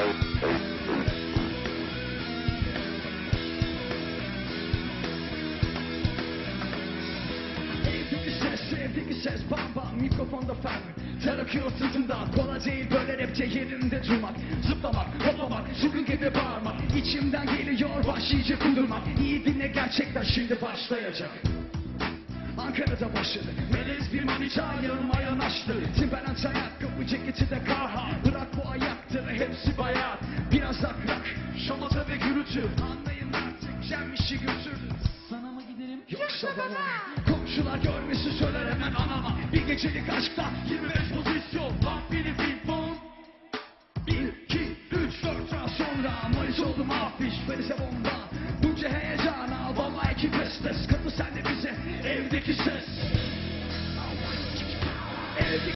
Sevdiği ses bam bam mikrofonda fen ter akıyor sırtımdan. Kolay değil böyle rapçe yerinde durmak, zıplamak, hoplamak, çılgın gibi bağırmak. İçimden geliyor başlayacak kundurmak. İyi dinle gerçekten şimdi başlayacak. Ankara'da başladı melez bir manita yanıma yanaştı. Timberland ayakkabı ceketi de kaha. Bırak bu ayaktır hepsi bayat. Biraz akrak şamata ve gürültü. Anlayın artık gelmişi götürdü. Sana mı gidelim yoksa bana? Komşular görmesi söyler hemen anama. Bir gecelik aşkta 25 pozisyon.